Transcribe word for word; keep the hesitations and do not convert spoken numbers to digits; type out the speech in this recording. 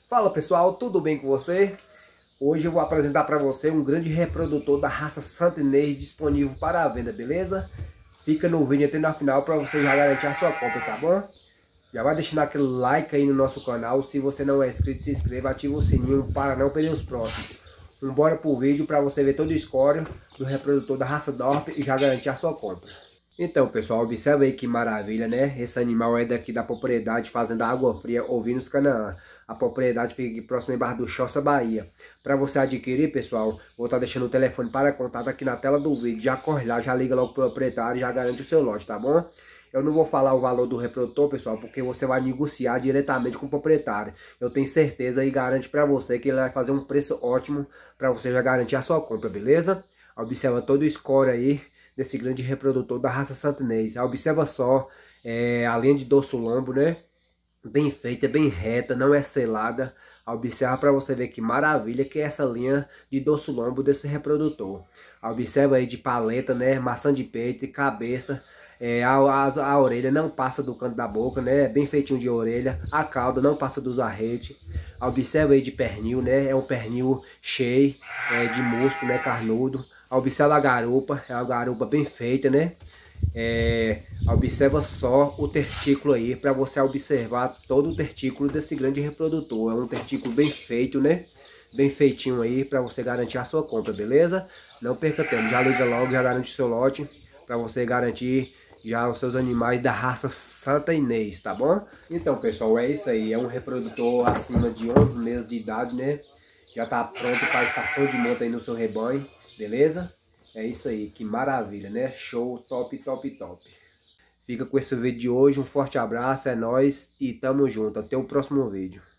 Fala pessoal, tudo bem com você? Hoje eu vou apresentar para você um grande reprodutor da raça Santa Inês disponível para a venda, beleza? Fica no vídeo até na final para você já garantir a sua compra, tá bom? Já vai deixando aquele like aí no nosso canal. Se você não é inscrito, se inscreva, ativa o sininho para não perder os próximos. Vambora pro vídeo para você ver todo o score do reprodutor da raça Dorp e já garantir a sua compra. Então pessoal, observa aí que maravilha, né? Esse animal é daqui da propriedade Fazenda Água Fria, Ovinos Canaã. A propriedade fica aqui próximo em Barra do Choça, Bahia. Para você adquirir, pessoal, vou estar deixando o telefone para contato aqui na tela do vídeo. Já corre lá, já liga logo pro proprietário e já garante o seu lote, tá bom? Eu não vou falar o valor do reprodutor, pessoal, porque você vai negociar diretamente com o proprietário. Eu tenho certeza e garanto para você que ele vai fazer um preço ótimo para você já garantir a sua compra, beleza? Observa todo o score aí desse grande reprodutor da raça Santa Inês. Observa só, é, a linha de dorso lombo, né? Bem feita, bem reta, não é selada. Observa para você ver que maravilha que é essa linha de dorso lombo desse reprodutor. Observa aí de paleta, né? Maçã de peito e cabeça. É, a, a, a orelha não passa do canto da boca, né? Bem feitinho de orelha. A cauda não passa dos arretes. Observa aí de pernil, né? É um pernil cheio, é, de músculo, né? Carnudo. Observa a garupa, é uma garupa bem feita, né? É, observa só o testículo aí, para você observar todo o testículo desse grande reprodutor. É um testículo bem feito, né? Bem feitinho aí, para você garantir a sua compra, beleza? Não perca tempo, já liga logo, já garante o seu lote, para você garantir já os seus animais da raça Santa Inês, tá bom? Então pessoal, é isso aí, é um reprodutor acima de onze meses de idade, né? Já tá pronto para a estação de monta aí no seu rebanho, beleza? É isso aí, que maravilha, né? Show, top, top, top. Fica com esse vídeo de hoje, um forte abraço, é nóis e tamo junto. Até o próximo vídeo.